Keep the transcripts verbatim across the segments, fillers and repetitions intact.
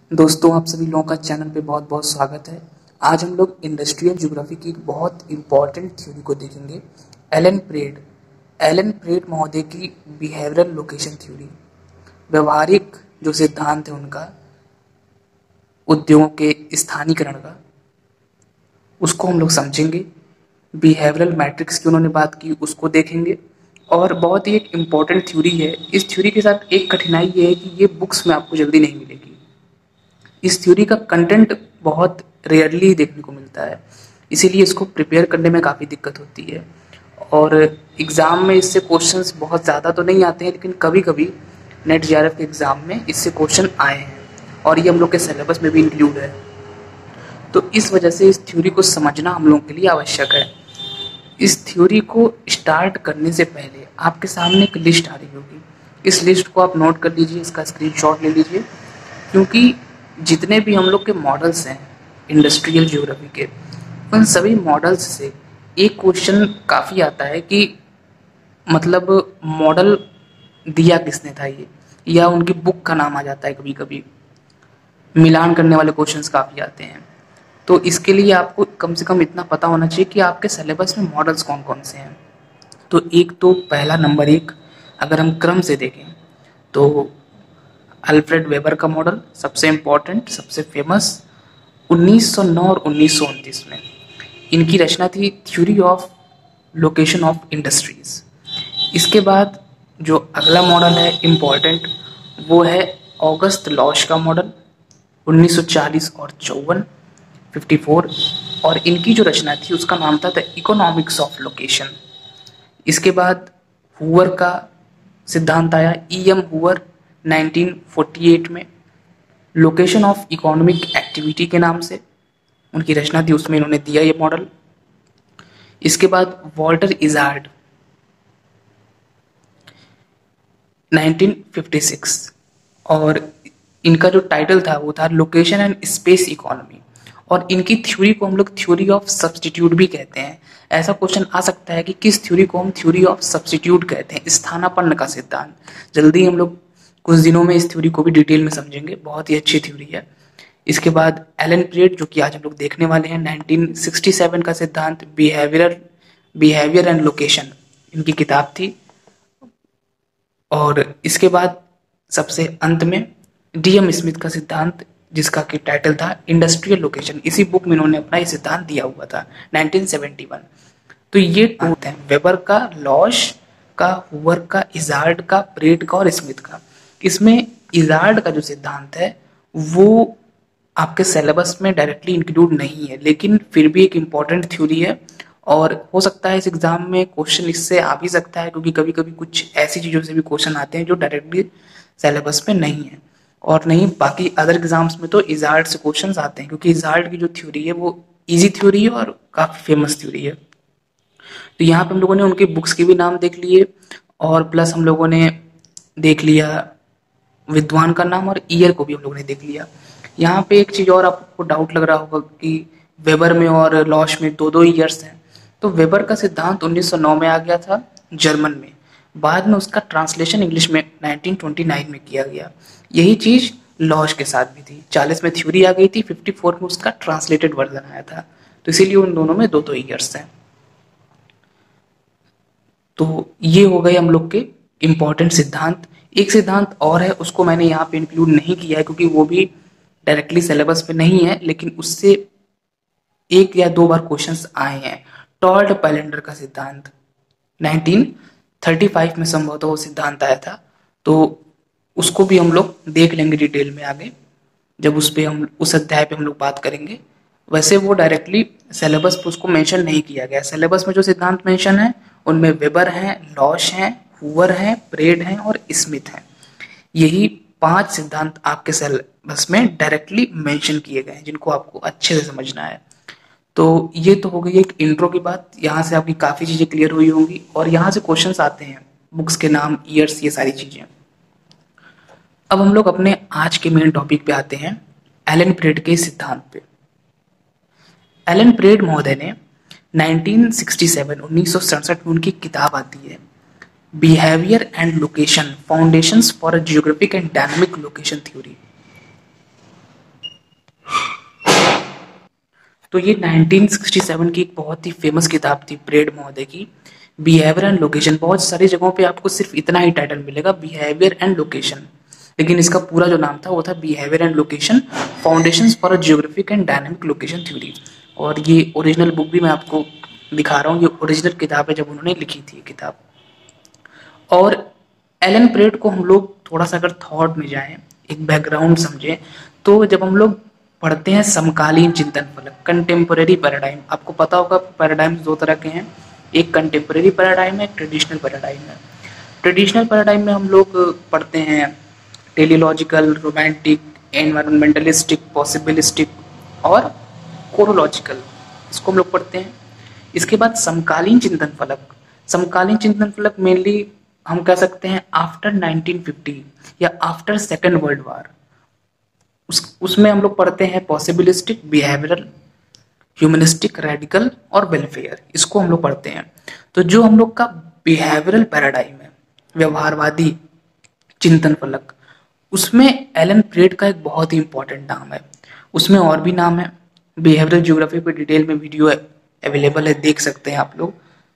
दोस्तों, आप सभी लोगों का चैनल पे बहुत बहुत स्वागत है। आज हम लोग इंडस्ट्रियल ज्योग्राफी की एक बहुत इम्पॉर्टेंट थ्योरी को देखेंगे, एलन प्रेड एलन प्रेड महोदय की बिहेवियरल लोकेशन थ्योरी। व्यवहारिक जो सिद्धांत है उनका उद्योगों के स्थानीयकरण का, उसको हम लोग समझेंगे। बिहेवियरल मैट्रिक्स की उन्होंने बात की, उसको देखेंगे। और बहुत ही एक इम्पॉर्टेंट थ्योरी है। इस थ्योरी के साथ एक कठिनाई ये है कि ये बुक्स में आपको जल्दी नहीं मिलेगी। इस थ्योरी का कंटेंट बहुत रेयरली देखने को मिलता है, इसीलिए इसको प्रिपेयर करने में काफ़ी दिक्कत होती है। और एग्ज़ाम में इससे क्वेश्चंस बहुत ज़्यादा तो नहीं आते हैं, लेकिन कभी कभी नेट जेआरएफ के एग्ज़ाम में इससे क्वेश्चन आए हैं और ये हम लोग के सिलेबस में भी इंक्लूड है। तो इस वजह से इस थ्योरी को समझना हम लोगों के लिए आवश्यक है। इस थ्योरी को स्टार्ट करने से पहले आपके सामने एक लिस्ट आ रही होगी। इस लिस्ट को आप नोट कर लीजिए, इसका स्क्रीनशॉट ले लीजिए, क्योंकि जितने भी हम लोग के मॉडल्स हैं इंडस्ट्रियल ज्योग्राफी के, उन सभी मॉडल्स से एक क्वेश्चन काफ़ी आता है कि मतलब मॉडल दिया किसने था ये, या उनकी बुक का नाम आ जाता है। कभी कभी मिलान करने वाले क्वेश्चंस काफ़ी आते हैं। तो इसके लिए आपको कम से कम इतना पता होना चाहिए कि आपके सिलेबस में मॉडल्स कौन कौन से हैं। तो एक तो पहला नंबर एक, अगर हम क्रम से देखें तो अल्फ्रेड वेबर का मॉडल सबसे इम्पोर्टेंट, सबसे फेमस, उन्नीस सौ नौ और उन्नीस सौ उनतीस में इनकी रचना थी, theory of location of industries. इसके बाद जो अगला मॉडल है इम्पोर्टेंट, वो है ऑगस्ट लॉश का मॉडल, उन्नीस सौ चालीस और चौवन, चौवन, और इनकी जो रचना थी उसका नाम था द इकोनॉमिक्स ऑफ लोकेशन। इसके बाद हुवर का सिद्धांत आया, E M Hoover, nineteen forty eight में, लोकेशन ऑफ इकोनॉमिक एक्टिविटी के नाम से उनकी रचना थी, उसमें इन्होंने दिया ये मॉडल। इसके बाद Walter Isard, nineteen fifty six, और इनका जो टाइटल था वो था लोकेशन एंड स्पेस इकोनॉमी। और इनकी थ्योरी को हम लोग थ्योरी ऑफ सब्स्टिट्यूट भी कहते हैं। ऐसा क्वेश्चन आ सकता है कि किस थ्योरी को हम थ्योरी ऑफ सब्स्टिट्यूट कहते हैं, स्थानापन्न का सिद्धांत। जल्दी हम लोग कुछ दिनों में इस थ्योरी को भी डिटेल में समझेंगे, बहुत ही अच्छी थ्योरी है। इसके बाद एलन प्रेड, जो कि आज हम लोग देखने वाले हैं, नाइनटीन सिक्सटी सेवन का सिद्धांत, बिहेवियर बिहेवियर एंड लोकेशन, इनकी किताब थी। और इसके बाद सबसे अंत में डी एम स्मिथ का सिद्धांत, जिसका कि टाइटल था इंडस्ट्रियल लोकेशन। इसी बुक में इन्होंने अपना ये सिद्धांत दिया हुआ था, नाइनटीन सेवेंटी वन। तो ये टूट है वेबर का, लॉश का, हुवर का, इजार्ड का, प्रेड का और स्मिथ का। इसमें इजार्ड का जो सिद्धांत है वो आपके सिलेबस में डायरेक्टली इंक्लूड नहीं है, लेकिन फिर भी एक इम्पॉर्टेंट थ्योरी है और हो सकता है इस एग्जाम में क्वेश्चन इससे आ भी सकता है, क्योंकि कभी कभी कुछ ऐसी चीज़ों से भी क्वेश्चन आते हैं जो डायरेक्टली सिलेबस में नहीं है। और नहीं, बाकी अदर एग्जाम्स में तो इजार्ड से क्वेश्चंस आते हैं, क्योंकि इजार्ड की जो थ्योरी है वो इजी थ्योरी है और काफ़ी फेमस थ्योरी है। तो यहाँ पे हम लोगों ने उनके बुक्स के भी नाम देख लिए, और प्लस हम लोगों ने देख लिया विद्वान का नाम और ईयर को भी हम लोगों ने देख लिया। यहाँ पे एक चीज़ और आपको डाउट लग रहा होगा कि वेबर में और लॉश में दो दो ईयर्स हैं। तो वेबर का सिद्धांत उन्नीस सौ नौ में आ गया था जर्मन में, बाद में उसका ट्रांसलेशन इंग्लिश में नाइनटीन ट्वेंटी नाइन में किया गया। यही चीज़ लॉश के साथ भी थी, चालीस में थ्योरी आ गई थी, फिफ्टी फोर में उसका ट्रांसलेटेड वर्जन आया था। तो इसीलिए उन दोनों में दो दो ईयर्स हैं। तो ये हो गए हम लोग के इम्पोर्टेंट सिद्धांत। एक सिद्धांत और है, उसको मैंने यहाँ पे इंक्लूड नहीं किया है क्योंकि वो भी डायरेक्टली सिलेबस पे नहीं है, लेकिन उससे एक या दो बार क्वेश्चंस आए हैं। टॉर्ड पैलेंडर का सिद्धांत, नाइनटीन थर्टी फाइव में संभवतः वो सिद्धांत आया था। तो उसको भी हम लोग देख लेंगे डिटेल में आगे, जब उस पे हम उस अध्याय पे हम लोग बात करेंगे। वैसे वो डायरेक्टली सिलेबस पे उसको मेंशन नहीं किया गया। सिलेबस में जो सिद्धांत मेंशन है उनमें वेबर हैं, लॉश हैं, हुवर हैं, प्रेड हैं और स्मिथ हैं। यही पांच सिद्धांत आपके सिलेबस में डायरेक्टली मेंशन किए गए हैं, जिनको आपको अच्छे से समझना है। तो ये तो हो गई एक इंट्रो की बात। यहाँ से आपकी काफ़ी चीज़ें क्लियर हुई होंगी, और यहाँ से क्वेश्चंस आते हैं, बुक्स के नाम, ईयर्स, ये सारी चीज़ें। अब हम लोग अपने आज के मेन टॉपिक पे आते हैं, एलन प्रेड के सिद्धांत पे। एलन प्रेड महोदय ने नाइनटीन सिक्सटी सेवन उन्नीस सौ सड़सठ में उनकी किताब आती है, behaviour and location, foundations for a geographic and dynamic location theory. तो ये नाइनटीन सिक्सटी सेवन की एक बहुत ही फेमस किताब थी प्रेड महोदय की, बिहेवियर एंड लोकेशन। बहुत सारी जगहों पे आपको सिर्फ इतना ही टाइटल मिलेगा, बिहेवियर एंड लोकेशन, लेकिन इसका पूरा जो नाम था वो था behaviour and location, foundations for a geographic and dynamic location theory. और ये ओरिजिनल बुक भी मैं आपको दिखा रहा हूँ, ये ओरिजिनल किताब है जब उन्होंने लिखी थी ये किताब। और एलन प्रेड को हम लोग थोड़ा सा अगर थॉट में जाएं, एक बैकग्राउंड समझें, तो जब हम लोग पढ़ते हैं समकालीन चिंतन फलक, कंटेम्पररी पैराडाइम, आपको पता होगा पैराडाइम्स दो तरह के हैं, एक कंटेम्पररी पैराडाइम है, एक ट्रेडिशनल पैराडाइम है। ट्रेडिशनल पैराडाइम में हम लोग पढ़ते हैं टेलीलॉजिकल, रोमांटिक, एनवायरमेंटलिस्टिक, पॉसिबिलिस्टिक और कोरोलॉजिकल, इसको हम लोग पढ़ते हैं। इसके बाद समकालीन चिंतन फलक, समकालीन चिंतन फलक मेनली हम कह सकते हैं आफ्टर नाइनटीन फिफ्टी या आफ्टर सेकेंड वर्ल्ड वार, उस उसमें हम लोग पढ़ते हैं पॉसिबिलिस्टिक, बिहेवियरल, ह्यूमनिस्टिक, रेडिकल और वेलफेयर, इसको हम लोग पढ़ते हैं। तो जो हम लोग का बिहेवियरल पैराडाइम है, व्यवहारवादी चिंतन फलक, उसमें एलन प्रेड का एक बहुत ही इंपॉर्टेंट नाम है। उसमें और भी नाम है, बिहेवियरल ज्योग्राफी पे डिटेल में वीडियो अवेलेबल है, देख सकते हैं आप लोग।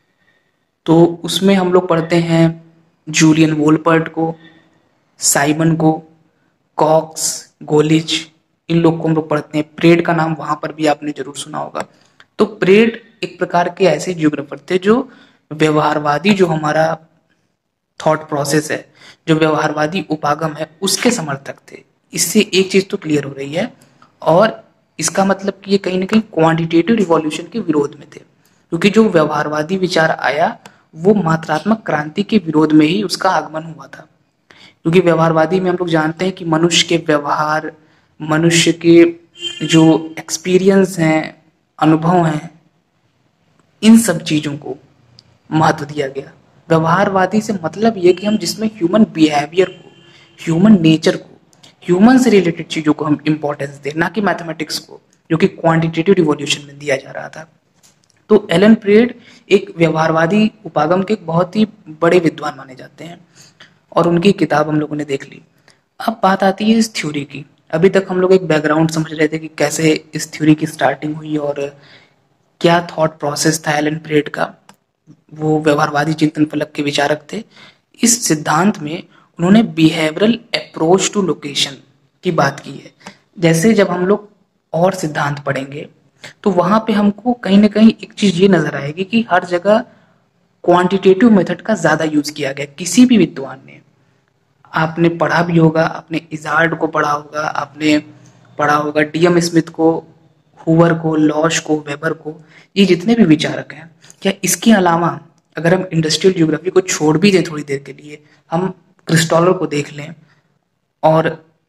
तो उसमें हम लोग पढ़ते हैं जूलियन वोलपर्ट को, साइमन को, कॉक्स, गोलिच, इन लोग को हम लोग पढ़ते हैं। प्रेड का नाम वहां पर भी आपने जरूर सुना होगा। तो प्रेड एक प्रकार के ऐसे जियोग्राफर थे जो व्यवहारवादी, जो हमारा थॉट प्रोसेस है, जो व्यवहारवादी उपागम है, उसके समर्थक थे। इससे एक चीज तो क्लियर हो रही है, और इसका मतलब कि ये कहीं ना कहीं क्वांटिटेटिव रिवॉल्यूशन के विरोध में थे, क्योंकि जो व्यवहारवादी विचार आया वो मात्रात्मक क्रांति के विरोध में ही उसका आगमन हुआ था। क्योंकि व्यवहारवादी में हम लोग जानते हैं कि मनुष्य के व्यवहार, मनुष्य के जो एक्सपीरियंस हैं, अनुभव हैं, इन सब चीजों को महत्व दिया गया। व्यवहारवादी से मतलब ये कि हम जिसमें ह्यूमन बिहेवियर को, ह्यूमन नेचर को, ह्यूमन से रिलेटेड चीजों को हम इंपॉर्टेंस दें, ना कि मैथमेटिक्स को, जो कि क्वांटिटेटिव रिवॉल्यूशन में दिया जा रहा था। तो एलन प्रेड एक व्यवहारवादी उपागम के बहुत ही बड़े विद्वान माने जाते हैं, और उनकी किताब हम लोगों ने देख ली। अब बात आती है इस थ्योरी की। अभी तक हम लोग एक बैकग्राउंड समझ रहे थे कि कैसे इस थ्योरी की स्टार्टिंग हुई और क्या थॉट प्रोसेस था एलन प्रेड का। वो व्यवहारवादी चिंतन फलक के विचारक थे। इस सिद्धांत में उन्होंने बिहेवियरल अप्रोच टू लोकेशन की बात की है। जैसे जब हम लोग और सिद्धांत पढ़ेंगे तो वहां पे हमको कहीं ना कहीं एक चीज ये नजर आएगी कि हर जगह क्वांटिटेटिव मेथड का ज्यादा यूज किया गया। किसी भी विद्वान ने, आपने पढ़ा भी होगा, आपने इजार्ड को पढ़ा होगा, आपने पढ़ा होगा डीएम स्मिथ को, हुवर को, लॉश को, वेबर को, ये जितने भी विचारक हैं, क्या इसके अलावा अगर हम इंडस्ट्रियल ज्योग्राफी को छोड़ भी दें थोड़ी देर के लिए, हम क्रिस्टोलर को देख लें और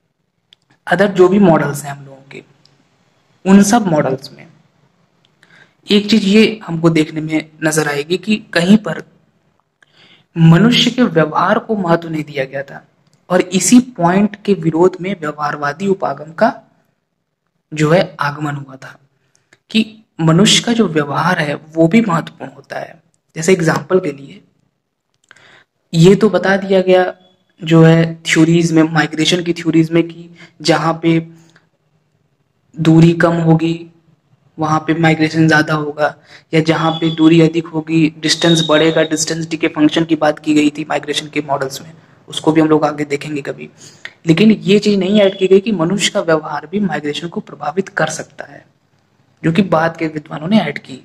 अदर जो भी मॉडल्स हैं हम लोगों के, उन सब मॉडल्स में एक चीज ये हमको देखने में नजर आएगी कि कहीं पर मनुष्य के व्यवहार को महत्व नहीं दिया गया था, और इसी पॉइंट के विरोध में व्यवहारवादी उपागम का जो है आगमन हुआ था कि मनुष्य का जो व्यवहार है वो भी महत्वपूर्ण होता है। जैसे एग्जाम्पल के लिए ये तो बता दिया गया जो है थ्योरीज में, माइग्रेशन की थ्योरीज में, कि जहां पे दूरी कम होगी वहां पे माइग्रेशन ज्यादा होगा, या जहां पे दूरी अधिक होगी डिस्टेंस बढ़ेगा। डिस्टेंस डी के फंक्शन की बात की गई थी माइग्रेशन के मॉडल्स में, उसको भी हम लोग आगे देखेंगे कभी। लेकिन ये चीज नहीं ऐड की गई कि मनुष्य का व्यवहार भी माइग्रेशन को प्रभावित कर सकता है, जो कि बाद के विद्वानों ने ऐड की।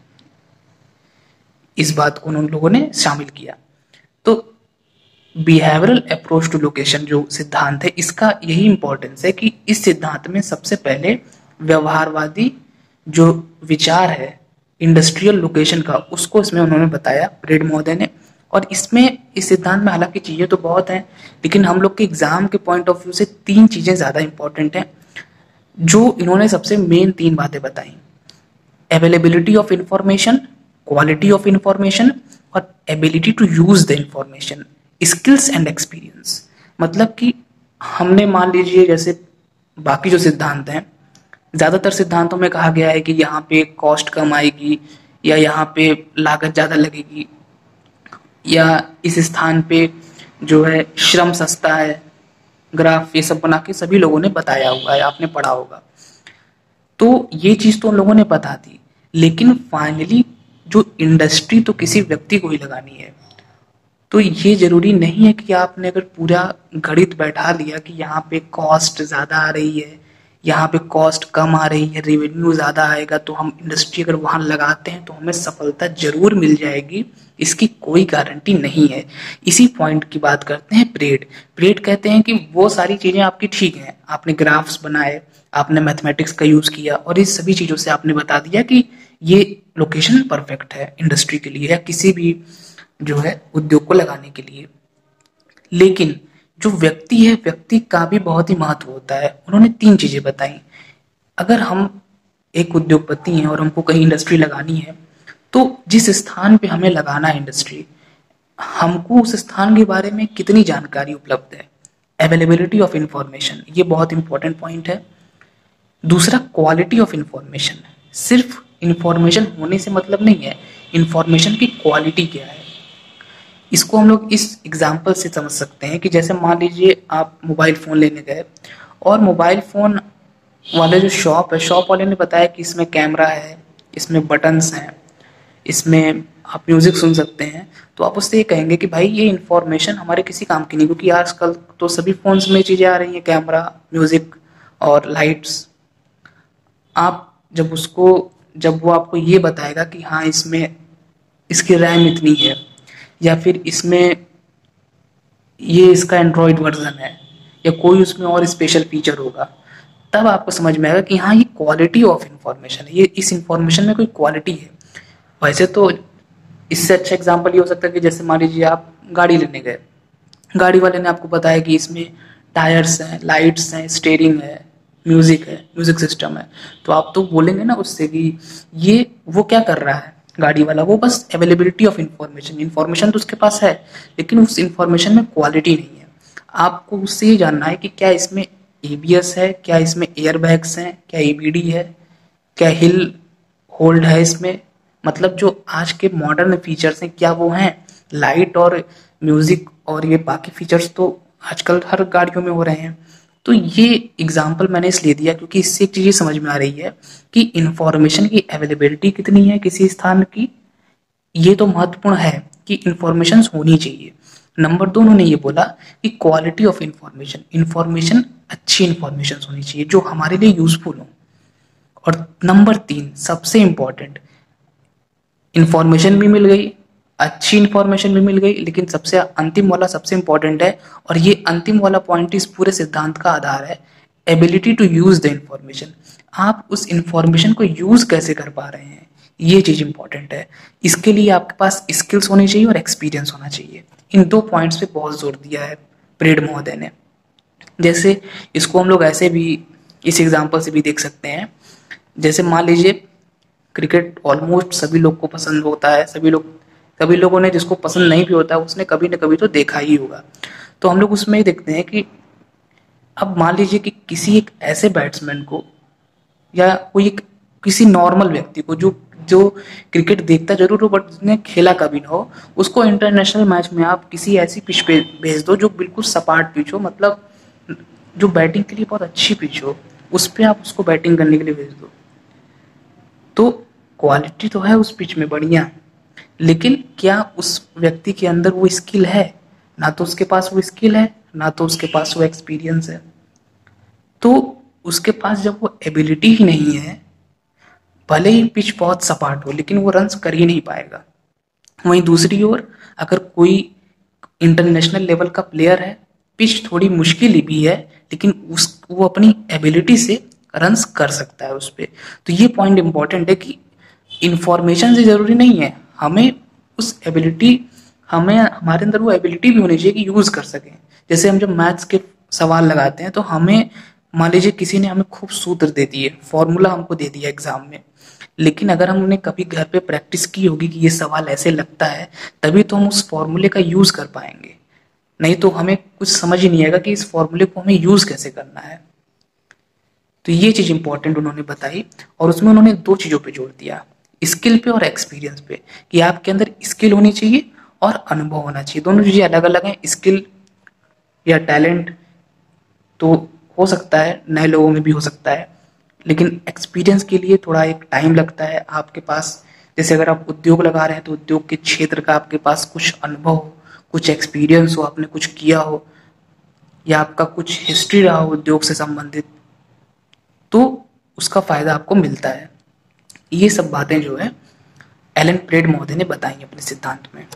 इस बात को उन लोगों ने शामिल किया। तो बिहेवियरल अप्रोच टू लोकेशन जो सिद्धांत है, इसका यही इंपॉर्टेंस है कि इस सिद्धांत में सबसे पहले व्यवहारवादी जो विचार है इंडस्ट्रियल लोकेशन का, उसको इसमें उन्होंने बताया प्रेड महोदय ने। और इसमें, इस सिद्धांत में हालांकि चीजें तो बहुत हैं, लेकिन हम लोग के एग्जाम के पॉइंट ऑफ व्यू से तीन चीजें ज्यादा इंपॉर्टेंट हैं जो इन्होंने सबसे मेन तीन बातें बताई। Availability of information, quality of information और ability to use the information, skills and experience. मतलब कि हमने मान लीजिए जैसे बाकी जो सिद्धांत हैं, ज्यादातर सिद्धांतों में कहा गया है कि यहाँ पे कॉस्ट कम आएगी, या यहाँ पे लागत ज्यादा लगेगी, या इस स्थान पे जो है श्रम सस्ता है। ग्राफ ये सब बना के सभी लोगों ने बताया हुआ है, आपने पढ़ा होगा। तो ये चीज़ तो उन लोगों ने बता दी, लेकिन फाइनली जो इंडस्ट्री तो किसी व्यक्ति को ही लगानी है। तो ये ज़रूरी नहीं है कि आपने अगर पूरा गणित बैठा लिया कि यहाँ पे कॉस्ट ज़्यादा आ रही है, यहाँ पे कॉस्ट कम आ रही है, रेवेन्यू ज़्यादा आएगा, तो हम इंडस्ट्री अगर वहाँ लगाते हैं तो हमें सफलता जरूर मिल जाएगी, इसकी कोई गारंटी नहीं है। इसी पॉइंट की बात करते हैं प्रेड। प्रेड कहते हैं कि वो सारी चीज़ें आपकी ठीक हैं, आपने ग्राफ्स बनाए, आपने मैथमेटिक्स का यूज़ किया और इस सभी चीज़ों से आपने बता दिया कि ये लोकेशन परफेक्ट है इंडस्ट्री के लिए या किसी भी जो है उद्योग को लगाने के लिए। लेकिन जो व्यक्ति है, व्यक्ति का भी बहुत ही महत्व होता है। उन्होंने तीन चीजें बताई। अगर हम एक उद्योगपति हैं और हमको कहीं इंडस्ट्री लगानी है, तो जिस स्थान पे हमें लगाना है इंडस्ट्री, हमको उस स्थान के बारे में कितनी जानकारी उपलब्ध है, अवेलेबिलिटी ऑफ इंफॉर्मेशन, ये बहुत इंपॉर्टेंट पॉइंट है। दूसरा क्वालिटी ऑफ इंफॉर्मेशन, सिर्फ इंफॉर्मेशन होने से मतलब नहीं है, इंफॉर्मेशन की क्वालिटी क्या है। इसको हम लोग इस एग्जाम्पल से समझ सकते हैं कि जैसे मान लीजिए आप मोबाइल फ़ोन लेने गए और मोबाइल फ़ोन वाले जो शॉप है, शॉप वाले ने बताया कि इसमें कैमरा है, इसमें बटन्स हैं, इसमें आप म्यूज़िक सुन सकते हैं, तो आप उससे ये कहेंगे कि भाई ये इन्फॉर्मेशन हमारे किसी काम की नहीं, क्योंकि आजकल तो सभी फ़ोन्स में चीज़ें आ रही हैं, कैमरा, म्यूज़िक और लाइट्स। आप जब उसको जब वो आपको ये बताएगा कि हाँ इसमें इसकी रैम इतनी है या फिर इसमें ये इसका एंड्रॉयड वर्जन है या कोई उसमें और स्पेशल फीचर होगा, तब आपको समझ में आएगा कि हाँ ये क्वालिटी ऑफ इंफॉर्मेशन है, ये इस इंफॉर्मेशन में कोई क्वालिटी है। वैसे तो इससे अच्छा एग्जांपल ये हो सकता है कि जैसे मान लीजिए आप गाड़ी लेने गए, गाड़ी वाले ने आपको बताया कि इसमें टायर्स हैं, लाइट्स हैं, स्टीयरिंग है, म्यूजिक है, म्यूजिक सिस्टम है, तो आप तो बोलेंगे ना उससे कि ये वो क्या कर रहा है गाड़ी वाला, वो बस अवेलेबिलिटी ऑफ इंफॉर्मेशन, इंफॉर्मेशन तो उसके पास है लेकिन उस इंफॉर्मेशन में क्वालिटी नहीं है। आपको उससे ये जानना है कि क्या इसमें ए बी एस है, क्या इसमें एयर बैग्स हैं, क्या ई बी डी है, क्या हिल होल्ड है इसमें, मतलब जो आज के मॉडर्न फीचर्स हैं क्या वो हैं। लाइट और म्यूजिक और ये बाकी फीचर्स तो आजकल हर गाड़ियों में हो रहे हैं। तो ये एग्जाम्पल मैंने इसलिए दिया क्योंकि इससे एक चीज़ समझ में आ रही है कि इंफॉर्मेशन की अवेलेबिलिटी कितनी है किसी स्थान की, ये तो महत्वपूर्ण है कि इंफॉर्मेशन होनी चाहिए। नंबर दो, उन्होंने ये बोला कि क्वालिटी ऑफ इंफॉर्मेशन, इंफॉर्मेशन अच्छी इंफॉर्मेशन होनी चाहिए जो हमारे लिए यूजफुल हो। और नंबर तीन, सबसे इंपॉर्टेंट, इंफॉर्मेशन भी मिल गई, अच्छी इंफॉर्मेशन भी मिल गई, लेकिन सबसे अंतिम वाला सबसे इंपॉर्टेंट है और ये अंतिम वाला पॉइंट इस पूरे सिद्धांत का आधार है, ability to use the information. आप उस इंफॉर्मेशन को यूज कैसे कर पा रहे हैं, ये चीज इंपॉर्टेंट है। इसके लिए आपके पास स्किल्स होनी चाहिए और एक्सपीरियंस होना चाहिए। इन दो पॉइंट्स पे बहुत जोर दिया है प्रेड महोदय ने। जैसे इसको हम लोग ऐसे भी इस एग्जाम्पल से भी देख सकते हैं, जैसे मान लीजिए क्रिकेट ऑलमोस्ट सभी लोग को पसंद होता है, सभी लोग कभी लोगों ने जिसको पसंद नहीं भी होता उसने कभी न कभी तो देखा ही होगा। तो हम लोग उसमें देखते हैं कि अब मान लीजिए कि किसी एक ऐसे बैट्समैन को या कोई एक किसी नॉर्मल व्यक्ति को जो जो क्रिकेट देखता जरूर हो बट जिसने खेला कभी ना हो, उसको इंटरनेशनल मैच में आप किसी ऐसी पिच पे भेज दो जो बिल्कुल सपाट पिच हो, मतलब जो बैटिंग के लिए बहुत अच्छी पिच हो, उस पर आप उसको बैटिंग करने के लिए भेज दो, तो क्वालिटी तो है उस पिच में बढ़िया, लेकिन क्या उस व्यक्ति के अंदर वो स्किल है? ना तो उसके पास वो स्किल है, ना तो उसके पास वो एक्सपीरियंस है। तो उसके पास जब वो एबिलिटी ही नहीं है, भले ही पिच बहुत सपाट हो लेकिन वो रन्स कर ही नहीं पाएगा। वहीं दूसरी ओर अगर कोई इंटरनेशनल लेवल का प्लेयर है, पिच थोड़ी मुश्किल भी है लेकिन उस वो अपनी एबिलिटी से रन्स कर सकता है उस पर। तो ये पॉइंट इंपॉर्टेंट है कि इंफॉर्मेशन से जरूरी नहीं है, हमें उस एबिलिटी हमें हमारे अंदर वो एबिलिटी भी होनी चाहिए कि यूज कर सकें। जैसे हम जब मैथ्स के सवाल लगाते हैं तो हमें मान लीजिए किसी ने हमें खूब सूत्र दे दिए, फॉर्मूला हमको दे दिया एग्जाम में, लेकिन अगर हमने कभी घर पे प्रैक्टिस की होगी कि ये सवाल ऐसे लगता है, तभी तो हम उस फॉर्मूले का यूज कर पाएंगे, नहीं तो हमें कुछ समझ ही नहीं आएगा कि इस फॉर्मूले को हमें यूज कैसे करना है। तो ये चीज इंपॉर्टेंट उन्होंने बताई और उसमें उन्होंने दो चीजों पे जोर दिया, स्किल पे और एक्सपीरियंस पे, कि आपके अंदर स्किल होनी चाहिए और अनुभव होना चाहिए। दोनों चीजें अलग अलग हैं। स्किल या टैलेंट तो हो सकता है नए लोगों में भी हो सकता है, लेकिन एक्सपीरियंस के लिए थोड़ा एक टाइम लगता है आपके पास। जैसे अगर आप उद्योग लगा रहे हैं तो उद्योग के क्षेत्र का आपके पास कुछ अनुभव हो, कुछ एक्सपीरियंस हो, आपने कुछ किया हो, या आपका कुछ हिस्ट्री रहा हो उद्योग से संबंधित, तो उसका फायदा आपको मिलता है। ये सब बातें जो है एलन प्रेड महोदय ने बताई अपने सिद्धांत में।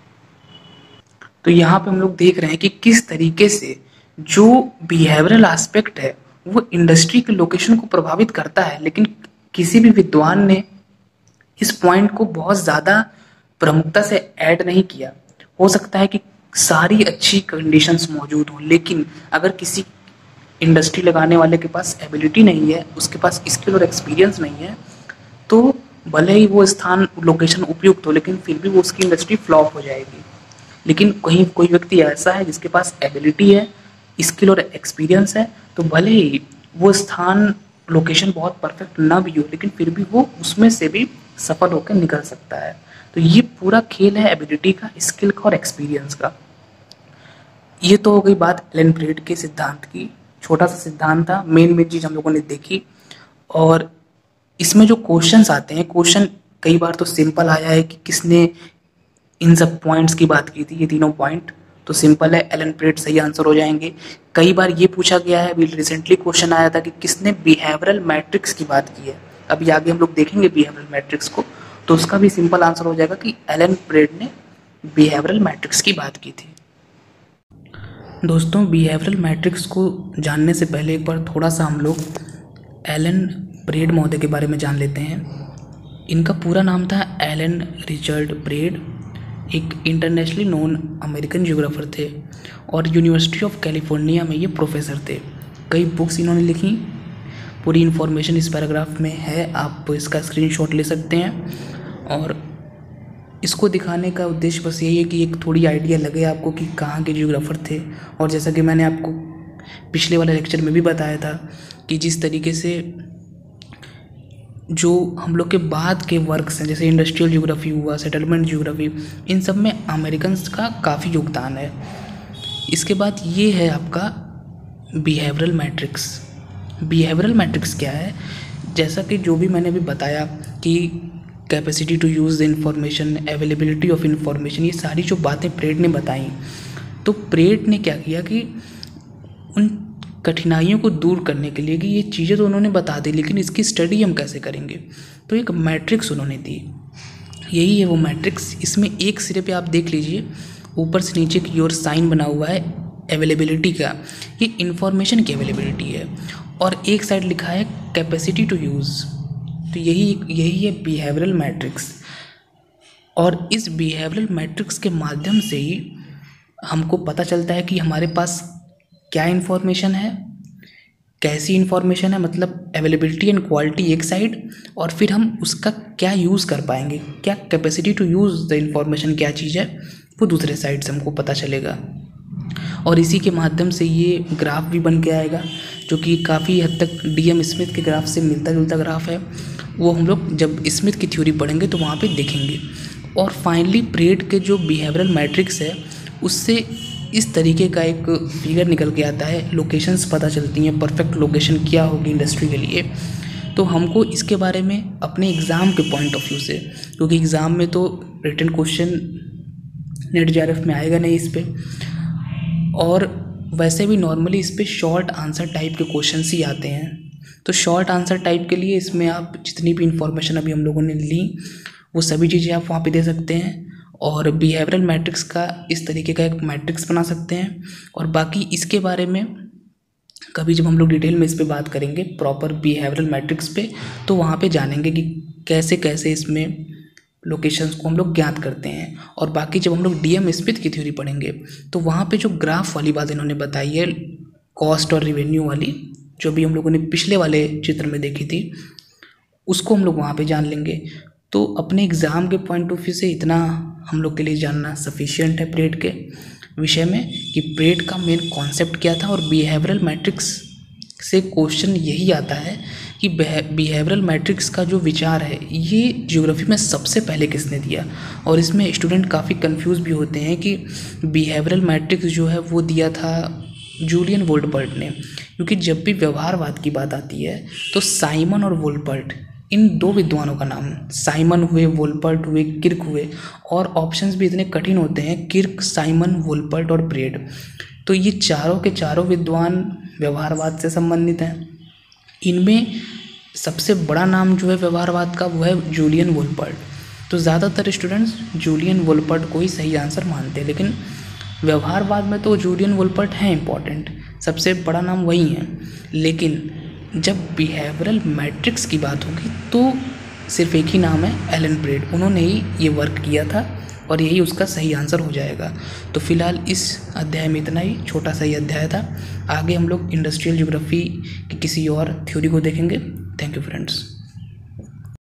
तो यहाँ पे हम लोग देख रहे हैं कि किस तरीके से जो बिहेवियरल एस्पेक्ट है वो इंडस्ट्री के लोकेशन को प्रभावित करता है, लेकिन किसी भी विद्वान ने इस पॉइंट को बहुत ज़्यादा प्रमुखता से ऐड नहीं किया। हो सकता है कि सारी अच्छी कंडीशंस मौजूद हों, लेकिन अगर किसी इंडस्ट्री लगाने वाले के पास एबिलिटी नहीं है, उसके पास स्किल और एक्सपीरियंस नहीं है, तो भले ही वो स्थान लोकेशन उपयुक्त हो, लेकिन फिर भी वो उसकी इंडस्ट्री फ्लॉप हो जाएगी। लेकिन कहीं कोई व्यक्ति ऐसा है जिसके पास एबिलिटी है, स्किल और एक्सपीरियंस है, तो भले ही वो स्थान लोकेशन बहुत परफेक्ट ना भी हो, लेकिन फिर भी वो उसमें से भी सफल होकर निकल सकता है। तो ये पूरा खेल है एबिलिटी का, स्किल का और एक्सपीरियंस का। ये तो हो गई बात एलन प्रेड के सिद्धांत की। छोटा सा सिद्धांत था, मेन मेन चीज़ हम लोगों ने देखी। और इसमें जो क्वेश्चंस आते हैं, क्वेश्चन कई बार तो सिंपल आया है कि किसने इन सब पॉइंट्स की बात की थी, ये तीनों पॉइंट तो सिंपल है, एलन प्रेड सही आंसर हो जाएंगे। कई बार ये पूछा गया है, अभी रिसेंटली क्वेश्चन आया था कि किसने बिहेवियरल मैट्रिक्स की बात की है। अभी आगे हम लोग देखेंगे बिहेवियरल मैट्रिक्स को, तो उसका भी सिंपल आंसर हो जाएगा कि एलन प्रेड ने बिहेवियरल मैट्रिक्स की बात की थी। दोस्तों, बिहेवियरल मैट्रिक्स को जानने से पहले एक बार थोड़ा सा हम लोग एलन प्रेड महोदय के बारे में जान लेते हैं। इनका पूरा नाम था एलन रिचर्ड प्रेड। एक इंटरनेशनली नोन अमेरिकन जियोग्राफर थे और यूनिवर्सिटी ऑफ कैलिफोर्निया में ये प्रोफेसर थे। कई बुक्स इन्होंने लिखी, पूरी इन्फॉर्मेशन इस पैराग्राफ में है, आप इसका स्क्रीनशॉट ले सकते हैं। और इसको दिखाने का उद्देश्य बस यही है कि एक थोड़ी आइडिया लगे आपको कि कहाँ के जियोग्राफर थे। और जैसा कि मैंने आपको पिछले वाले लेक्चर में भी बताया था कि जिस तरीके से जो हम लोग के बाद के वर्क्स हैं, जैसे इंडस्ट्रियल ज्योग्राफी हुआ, सेटलमेंट ज्योग्राफी, इन सब में अमेरिकन्स का काफ़ी योगदान है। इसके बाद ये है आपका बिहेवियरल मैट्रिक्स। बिहेवियरल मैट्रिक्स क्या है? जैसा कि जो भी मैंने अभी बताया कि capacity to use the information, availability of information, ये सारी जो बातें प्रेड ने बताई, तो प्रेड ने क्या किया कि उन कठिनाइयों को दूर करने के लिए कि ये चीज़ें तो उन्होंने बता दी, लेकिन इसकी स्टडी हम कैसे करेंगे, तो एक मैट्रिक्स उन्होंने दी। यही है वो मैट्रिक्स। इसमें एक सिरे पे आप देख लीजिए, ऊपर से नीचे की ओर साइन बना हुआ है अवेलेबिलिटी का, ये इंफॉर्मेशन की अवेलेबिलिटी है, और एक साइड लिखा है कैपेसिटी टू यूज़। तो यही यही है बिहेवियरल मैट्रिक्स। और इस बिहेवियरल मैट्रिक्स के माध्यम से ही हमको पता चलता है कि हमारे पास क्या इन्फॉर्मेशन है, कैसी इन्फॉर्मेशन है, मतलब अवेलेबिलिटी एंड क्वालिटी एक साइड, और फिर हम उसका क्या यूज़ कर पाएंगे, क्या capacity to use the information क्या चीज़ है, वो दूसरे साइड से हमको पता चलेगा। और इसी के माध्यम से ये ग्राफ भी बन के आएगा, जो कि काफ़ी हद तक डी एम स्मिथ के ग्राफ से मिलता जुलता ग्राफ है। वो हम लोग जब स्मिथ की थ्योरी पढ़ेंगे तो वहाँ पे देखेंगे। और फाइनली प्रेड के जो बिहेवियरल मैट्रिक्स है उससे इस तरीके का एक फिगर निकल के आता है, लोकेशंस पता चलती हैं, परफेक्ट लोकेशन क्या होगी इंडस्ट्री के लिए। तो हमको इसके बारे में अपने एग्ज़ाम के पॉइंट ऑफ व्यू से, क्योंकि एग्ज़ाम में तो written question NET J R F में आएगा नहीं इस पर, और वैसे भी नॉर्मली इस पर शॉर्ट आंसर टाइप के क्वेश्चंस ही आते हैं। तो शॉर्ट आंसर टाइप के लिए इसमें आप जितनी भी इंफॉर्मेशन अभी हम लोगों ने ली वो सभी चीज़ें आप वहाँ पे दे सकते हैं, और बिहेवियरल मैट्रिक्स का इस तरीके का एक मैट्रिक्स बना सकते हैं। और बाकी इसके बारे में कभी जब हम लोग डिटेल में इस पे बात करेंगे प्रॉपर बिहेवियरल मैट्रिक्स पे, तो वहाँ पे जानेंगे कि कैसे कैसे इसमें लोकेशंस को हम लोग ज्ञात करते हैं। और बाकी जब हम लोग डी एम स्मिथ की थ्योरी पढ़ेंगे तो वहाँ पे जो ग्राफ वाली बात इन्होंने बताई है, कॉस्ट और रिवेन्यू वाली, जो भी हम लोगों ने पिछले वाले चित्र में देखी थी, उसको हम लोग वहाँ पे जान लेंगे। तो अपने एग्ज़ाम के पॉइंट ऑफ व्यू से इतना हम लोग के लिए जानना सफिशिएंट है प्रेड के विषय में, कि प्रेड का मेन कॉन्सेप्ट क्या था। और बिहेवियरल मैट्रिक्स से क्वेश्चन यही आता है कि बिहेवियरल मैट्रिक्स का जो विचार है ये ज्योग्राफी में सबसे पहले किसने दिया। और इसमें स्टूडेंट काफ़ी कंफ्यूज भी होते हैं कि बिहेवियरल मैट्रिक्स जो है वो दिया था जूलियन वोल्पर्ट ने, क्योंकि जब भी व्यवहारवाद की बात आती है तो साइमन और वोल्पर्ट, इन दो विद्वानों का नाम, साइमन हुए, वोल्पर्ट हुए, किर्क हुए, और ऑप्शंस भी इतने कठिन होते हैं, किर्क, साइमन, वोल्पर्ट और प्रेड। तो ये चारों के चारों विद्वान व्यवहारवाद से संबंधित हैं। इनमें सबसे बड़ा नाम जो है व्यवहारवाद का वो है जूलियन वोल्पर्ट। तो ज़्यादातर स्टूडेंट्स जूलियन वोल्पर्ट को ही सही आंसर मानते हैं, लेकिन व्यवहारवाद में तो जूलियन वोल्पर्ट हैं इंपॉर्टेंट, सबसे बड़ा नाम वही है। लेकिन जब बिहेवियरल मैट्रिक्स की बात होगी तो सिर्फ एक ही नाम है, एलन ब्रेड। उन्होंने ही ये वर्क किया था और यही उसका सही आंसर हो जाएगा। तो फिलहाल इस अध्याय में इतना ही, छोटा सा ही अध्याय था। आगे हम लोग इंडस्ट्रियल ज्योग्राफी की किसी और थ्योरी को देखेंगे। Thank you friends.